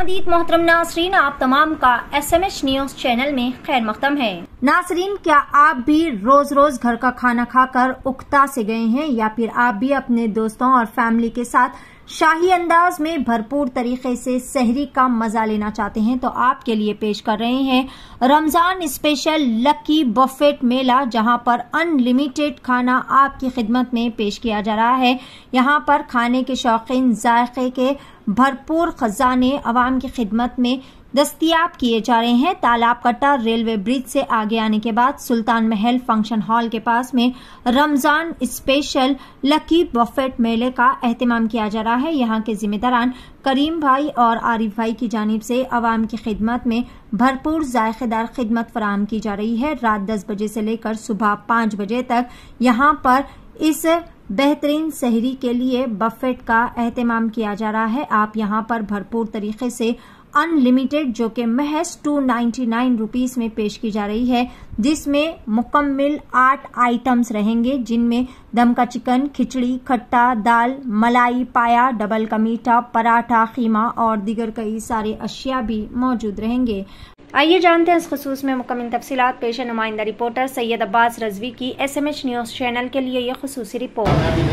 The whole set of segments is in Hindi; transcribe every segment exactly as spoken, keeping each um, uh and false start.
खुशामदीद मोहतरम नासरीन, आप तमाम का S M H news channel में खैर मकदम है। नासरीन, क्या आप भी रोज रोज घर का खाना खाकर उकता से गए हैं या फिर आप भी अपने दोस्तों और फैमिली के साथ शाही अंदाज में भरपूर तरीके से सहरी का मजा लेना चाहते हैं, तो आपके लिए पेश कर रहे हैं रमजान स्पेशल लकी बफेट मेला, जहां पर अनलिमिटेड खाना आपकी खिदमत में पेश किया जा रहा है। यहां पर खाने के शौकीन जायके के भरपूर खजाने अवाम की खिदमत में दस्तयाब किए जा रहे हैं। तालाब कट्टा रेलवे ब्रिज से आगे आने के बाद सुल्तान महल फंक्शन हॉल के पास में रमजान स्पेशल लकी बफेट मेले का एहतमाम किया जा रहा है। यहां के जिम्मेदारान करीम भाई और आरिफ भाई की जानिब से अवाम की खिदमत में भरपूर जायकेदार खिदमत फराहम की जा रही है। रात दस बजे से लेकर सुबह पांच बजे तक यहाँ पर इस बेहतरीन सहरी के लिए बफेट का एहतमाम किया जा रहा है। आप यहाँ पर भरपूर तरीके से अनलिमिटेड, जो कि महज टू नाइन्टी नाइन रुपीज में पेश की जा रही है, जिसमें मुकम्मल आठ आइटम्स रहेंगे, जिनमें दम का चिकन, खिचड़ी, खट्टा, दाल, मलाई पाया, डबल का मीठा, पराठा, खीमा और दीगर कई सारे अशिया भी मौजूद रहेंगे। आइए जानते हैं इस खुसूस में मुकम्मल तफसीलात। पेश नुमाइंदा रिपोर्टर सैयद अब्बास रजवी की S M H news channel के लिए यह खुसूसी रिपोर्ट।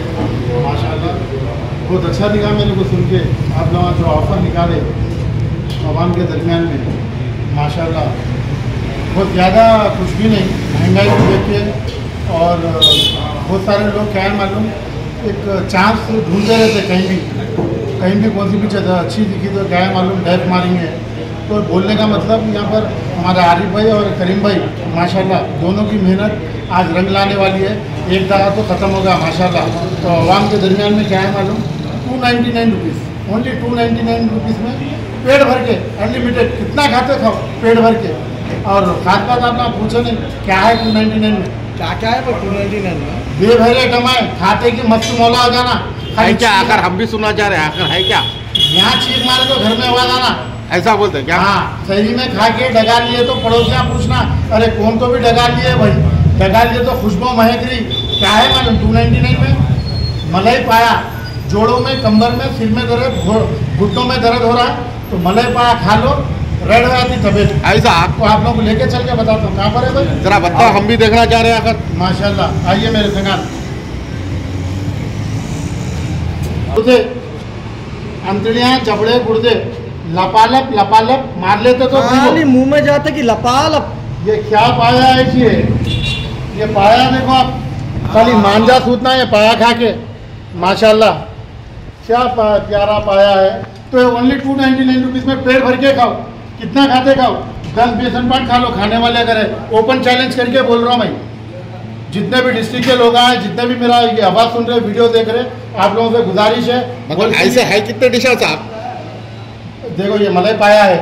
बहुत अच्छा लगा मेरे को सुन के, आप लोग जो ऑफर निकाले आवाम के दरमियान में, माशाल्लाह बहुत ज़्यादा कुछ भी नहीं, महंगाई को देख के और बहुत सारे लोग क्या है मालूम, एक चांस ढूंढते रहते कहीं भी कहीं भी कौन सी भी जगह अच्छी दिखी तो क्या है मालूम डैप मारेंगे। तो बोलने का मतलब यहाँ पर हमारे आरिफ भाई और करीम भाई माशाल्लाह दोनों की मेहनत आज रंग लाने वाली है। एक दफ़ा तो ख़त्म होगा माशाल्लाह। तो आवाम के दरमियान में क्या है मालूम, two ninety nine rupees only two ninety nine rupees में पेट भर के अनलिमिटेड कितना खाते खाओ पेट भर के। और खास बात आपने पूछो नहीं क्या है टू नाइन्टी नाइन में, क्या क्या है टू नाइन्टी नाइन में, बेभरे कमाए खाते की मस्त मौला हो जाना है क्या? आकर हम भी सुना जा रहे हैं, आकर है क्या? यहाँ चीख मारे तो घर में आवाज आना, ऐसा बोलते हैं क्या? हाँ, शहरी में खा के डगा लिए तो पड़ोसियाँ पूछना, अरे कौन तो भी डगा लिए भाई, डगा लिए तो खुशबू महक रही। क्या है मालूम टू नाइन्टी नाइन में मलाई पाया, जोड़ों में, कमर में, सिर में दर्द, घुटनों में दर्द हो रहा है तो मलाई पाया खा लो, रेड हो जाती तबीयत। ऐसा आपको आप लोगों को लेके चल के बताता हूँ कहाँ पर है भाई, जरा बताओ, हम भी देखना चाह रहे हैं आकर। माशाल्लाह आइए मेरे संगात। गुर्दे, अंतड़ियाँ, जबड़े, गुर्दे लपालप लपालप मार लेते तो खाली मुंह में जाते कि लपालप। ये क्या पाया है ये ये पाया देखो आप, खाली मांझा सूतना है पाया खा के, माशाल्लाह क्या प्यारा पाया है। तो only two ninety nine rupees में पेट भर के खाओ, कितना खाते खाओ, दस बेसन पान खा लो खाने वाले अगर है। ओपन चैलेंज करके बोल रहा हूँ मैं, जितने भी डिस्ट्रिक्ट के लोग आए, जितने भी मेरा ये आवाज़ सुन रहे, वीडियो देख रहे, आप लोगों से गुजारिश है। मतलब ऐसे है कितने डिशेस आप देखो, ये मलाई पाया है,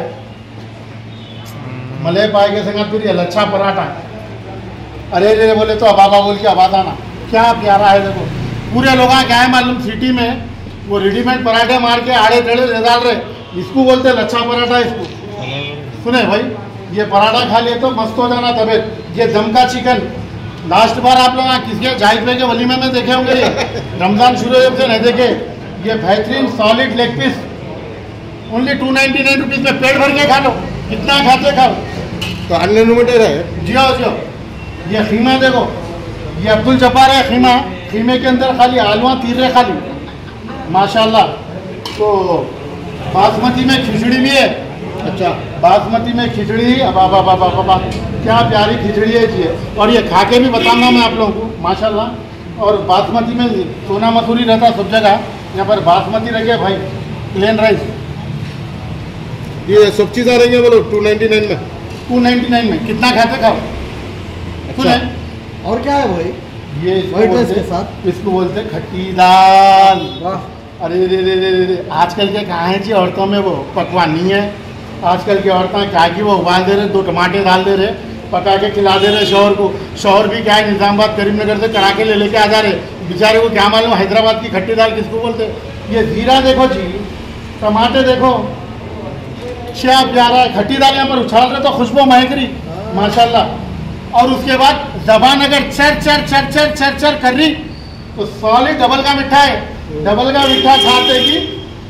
मलाई पाए के संग फिर ये लच्छा पराठा, अरे रे बोले तो अबाबा बोल के आवाज आना, क्या प्यारा है। देखो पूरे लोग क्या है मालूम, सिटी में वो रेडीमेड पराठे मार के आड़े टेढ़े ले डाल रहे, इसको बोलते हैं लच्छा पराठा। इसको सुने भाई, ये पराठा खा लिए तो मस्त हो जाना तबीयत। ये दम का चिकन लास्ट बार आप लोग किसके जाहिद भाई के वलीमे में देखे होंगे, ये रमजान शुरू जब से नहीं देखे। ये बेहतरीन solid leg piece only two ninety nine rupees में पेट भर के खा लो, कितना खाते खाओ। तो अनलिमिटेड है। जियो जियो। ये खीमा देखो, ये अब्दुल जब्बार है खीमा, खीमे के अंदर खाली आलुआ तीर रहे खाली, माशाल्लाह। तो बासमती में खिचड़ी भी है। अच्छा, बासमती में खिचड़ी, बाबा बाबा बाबा क्या प्यारी खिचड़ी है जी। और ये खा के भी बताऊंगा मैं आप लोगों को माशाल्लाह। और बासमती में सोना मसूरी रहता सब जगह, यहाँ पर बासमती रखे भाई, प्लेन राइस, ये सब चीज़ आ रही है बोलो टू नाइन्टी नाइन में। टू नाइन्टी नाइन में कितना खाते खाओ। अच्छा, और क्या है भाई? ये व्हाइट राइस के साथ इसको बोलते हैं खट्टी दाल। वाह, अरे रे रे रे रे, आजकल के कहाँ है जी औरतों में वो पकवान नहीं है। आजकल की औरतें क्या की वो उबाल दे रहे, दो टमाटर डाल दे रहे, पका के खिला दे रहे शौहर को। शौहर भी क्या है निज़ामाबाद करीमनगर से करा के ले लेके आ जा रहे, बेचारे को क्या मालूम हैदराबाद की खट्टी दाल किसको बोलते। ये जीरा देखो जी, टमाटर देखो, क्या प्यारा है। खट्टी दाल यहाँ पर उछाल रहे तो खुशबू महक रही माशाल्लाह। और उसके बाद जबान अगर चर चर चर चर चर चर कर रही तो सॉलिड डबल का मिठा है, डबल का मिठा खाते की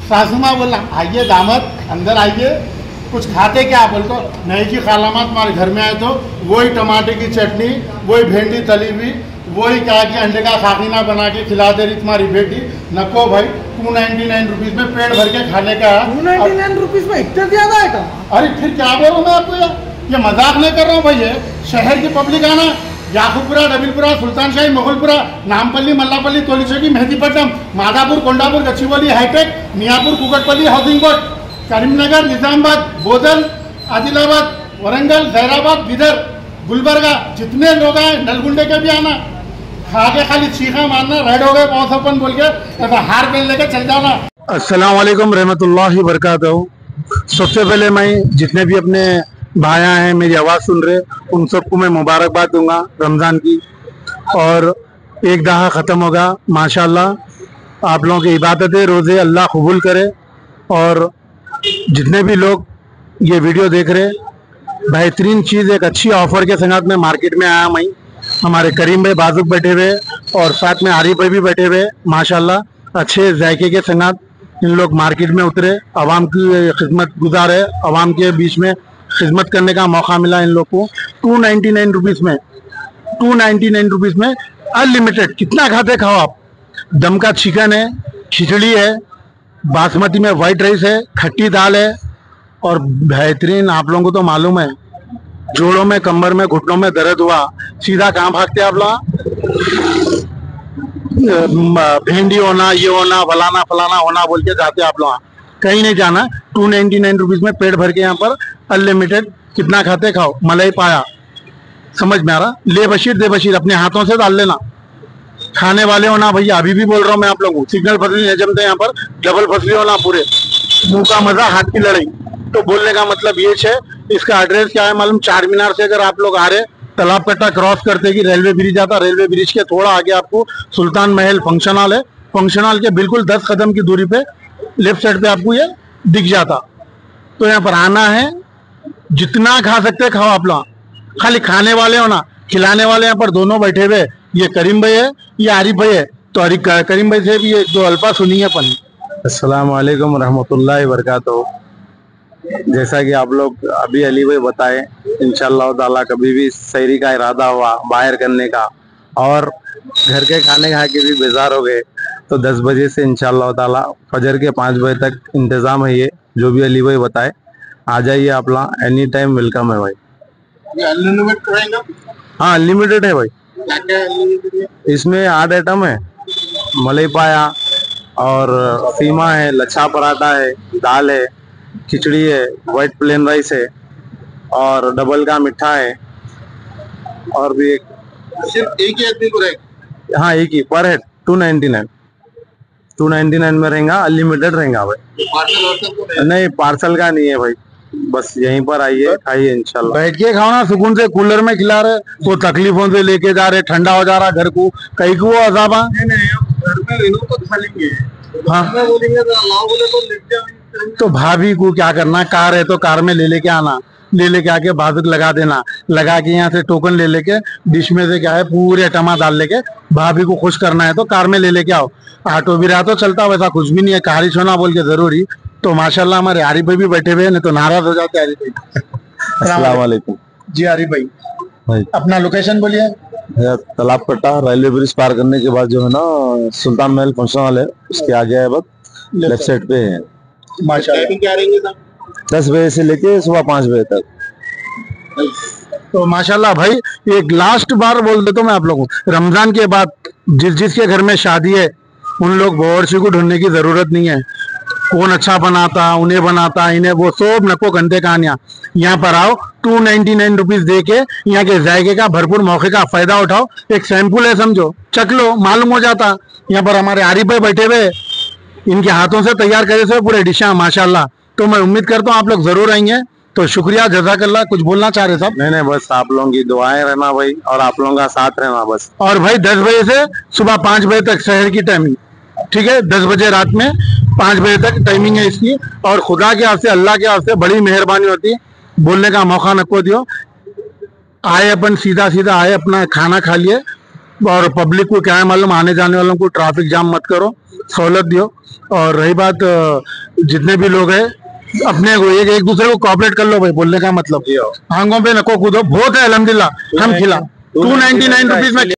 सासू माँ बोला आइए दामाद अंदर आइए, कुछ खाते क्या? बोल तो नहीं जी खालामा तुम्हारे घर में आए तो वही टमाटर की चटनी, वही भिंडी तली हुई, वही क्या कि अंडे का खाकीना बना के खिला दे रही तुम्हारी बेटी। नको भाई, टू नाइन्टी नाइन रुपीज़ में पेट भर के खाने का। टू नाइन्टी नाइन रुपीज़ में इतना ज़्यादा है? अरे फिर क्या बोल रहा हूँ मैं आपको यार, ये मजाक नहीं कर रहा हूँ भाई। ये शहर की पब्लिक आना, Yakutpura, Dabeerpura, Sultanshahi, Mogalpura, Nampally, Mallapally, Tolichowki, Mehdipatnam, Madhapur, Kondapur, Gachibowli, hitech, Miyapur, Kukatpally, housing board, Karimnagar, Nizamabad, Bodhan, Adilabad, Warangal, Zaheerabad, Bidar, Gulbarga, जितने लोग आए नलगुंडे के भी आना, खा के खाली चीखा मारना, रेड हो गए पौसपन बोल के ऐसा हार पहन लेके चल जाना। अस्सलाम वालेकुम रहमतुल्लाहि बरकातहू। सबसे पहले मैं जितने भी अपने भाइयाँ हैं मेरी आवाज़ सुन रहे उन सबको मैं मुबारकबाद दूंगा रमज़ान की। और एक दहा ख़त्म होगा माशाल्लाह। आप लोगों की इबादतें रोज़े अल्लाह कबूल करे। और जितने भी लोग ये वीडियो देख रहे, बेहतरीन चीज़ एक अच्छी ऑफ़र के संगत में मार्केट में आया मैं। हमारे करीम भाई बाजुक बैठे हुए और साथ में आरिफ भाई भी बैठे हुए माशाल्लाह। अच्छे जायके के संगत इन लोग मार्केट में उतरे, आवाम की खिदमत गुजार है, आवाम के बीच में खिदमत करने का मौका मिला इन लोग को। टू नाइन्टी नाइन रुपीज़ में टू नाइन्टी नाइन रुपीज़ में अनलिमिटेड कितना खाते खाओ आप। दम का चिकन है, खिचड़ी है, बासमती में वाइट राइस है, खट्टी दाल है और बेहतरीन। आप लोगों को तो मालूम है जोड़ों में, कमर में, घुटनों में दर्द हुआ, सीधा कहाँ भागते आप लोग? भिंडी होना, ये होना, फलाना फलाना होना बोल के जाते आप लोग। कहीं नहीं जाना। टू नाइन्टी नाइन रुपीज़ में पेट भर के यहाँ पर अनलिमिटेड कितना खाते खाओ। मलाई पाया, समझ में आ रहा? ले बशीर दे बशीर, अपने हाथों से डाल लेना। खाने वाले होना भैया, अभी भी बोल रहा हूँ मैं आप लोगों को, सिग्नल फसली नहीं जमते यहाँ पर, डबल फसली होना पूरे। मुंह का मजा हाथ की लड़ाई। तो बोलने का मतलब ये है। इसका एड्रेस क्या है मालूम? चार मीनार से अगर आप लोग आ रहे, तालाब कट्टा क्रॉस करते कि रेलवे ब्रिज आता, रेलवे ब्रिज के थोड़ा आगे आपको सुल्तान महल फंक्शन हॉल है। फंक्शन हॉल के बिल्कुल दस कदम की दूरी पे लेफ्ट साइड पे आपको ये दिख जाता। तो यहाँ पर आना है, जितना खा सकते खाओ आप लोग। खाली खाने वाले हो ना, खिलाने वाले यहाँ पर दोनों बैठे हुए। ये करीम भाई है, ये आरिफ भाई है। तो अरे करीम भाई से भी एक दो अल्फा सुनिए अपन। अस्सलाम वालेकुम रहमतुल्लाहि वबरकातुहू। जैसा कि आप लोग अभी अली भाई बताए, इंशाअल्लाह ताला कभी भी सहरी का इरादा हुआ बाहर करने का और घर के खाने खा के भी बेजार हो गए तो दस बजे से इंशाअल्लाह ताला फजर के पाँच बजे तक इंतज़ाम है। ये जो भी अली भाई बताए, आ जाइए आप लोग, एनी टाइम वेलकम है भाई। अनलिमिटेड रहेगा? हाँ अनलिमिटेड है भाई। क्या क्या अनलिमिटेड? इसमें आठ आइटम है, मलाई पाया और सीमा है, लच्छा पराठा है, दाल है, खिचड़ी है, वाइट प्लेन राइस है और डबल का मिठा है और भी एक। सिर्फ एक ही आदमी को रहेगा? हाँ एक ही per head two ninety nine two ninety nine में रहेगा, अनलिमिटेड रहेगा भाई। पार्सल वार्सल तो नहीं? नहीं पार्सल का नहीं है भाई, बस यहीं पर आइए खाइए इंशाल्लाह। बैठ के खाओ ना सुकून से। कूलर में खिला रहे वो तकलीफों से लेके जा रहे, ठंडा हो जा रहा घर को, कहीं को अजाबा। घर में इन्हों को खा लेंगे। हाँ बोलेंगे तो अल्लाह बोले तो लेके जाएंगे। तो भाभी को क्या करना, कार है तो कार में ले लेके आना, ले लेके आके बाजुक लगा देना, लगा के यहाँ से टोकन ले लेके डिश में से क्या है पूरे टमाटर डाल लेके भाभी को खुश करना है तो कार में ले लेके आओ। ऑटो भी रहा तो चलता, वैसा कुछ भी नहीं है। कारिश होना बोल के जरूरी। तो माशाल्लाह हमारे आरिफ भाई भी बैठे हुए हैं, नहीं तो नाराज हो जाते आरिफ भाई। अस्सलाम वालेकुम जी आरिफ भाई, भाई। अपना लोकेशन बोलिए। तालाब कट्टा रेलवे ब्रिज पार करने के बाद जो है ना सुल्तान महल फंक्शन हॉल है, उसके आगे है वक्त लेफ्ट साइड पे है। टाइमिंग क्या रहेंगे सर? दस बजे से लेके सुबह पाँच बजे तक। तो माशाल्लाह भाई, एक लास्ट बार बोल देता हूँ मैं आप लोगों को, रमजान के बाद जिस जिसके घर में शादी है उन लोग बावर्ची को ढूंढने की जरूरत नहीं है। कौन अच्छा बनाता, उन्हें बनाता, इन्हें वो सब नको कंटे कहानियां। यहाँ पर आओ, टू नाइन्टी नाइन रुपीज दे के यहाँ के जायके का भरपूर मौके का फायदा उठाओ। एक सैंपल है समझो, चख लो, मालूम हो जाता। यहाँ पर हमारे आरिफ भाई बैठे हुए, इनके हाथों से तैयार करे से पूरे डिशा माशाल्लाह। तो मैं उम्मीद करता हूँ आप लोग जरूर आएंगे। तो शुक्रिया, जज़ाकल्लाह। कुछ बोलना चाह रहे साहब? नहीं नहीं बस आप लोगों की दुआएं रहना भाई और आप लोगों का साथ रहना बस। और भाई दस बजे से सुबह पाँच बजे तक शहर की टाइमिंग, ठीक है? दस बजे रात में पाँच बजे तक टाइमिंग है इसकी। और खुदा के हाथ से, अल्लाह के हाथ से बड़ी मेहरबानी होती है, बोलने का मौका नको दियो। आए अपन सीधा सीधा आए, अपना खाना खा लिए और पब्लिक को क्या है मालूम, आने जाने वालों को ट्रैफिक जाम मत करो, सहूलत दियो। और रही बात जितने भी लोग हैं अपने को एक, एक दूसरे को कोऑपरेट कर लो भाई, बोलने का मतलब आंगों पे नको कूदो, बहुत है अल्हम्दुलिल्लाह हम खिला टू नाइनटी नाइन रुपीज में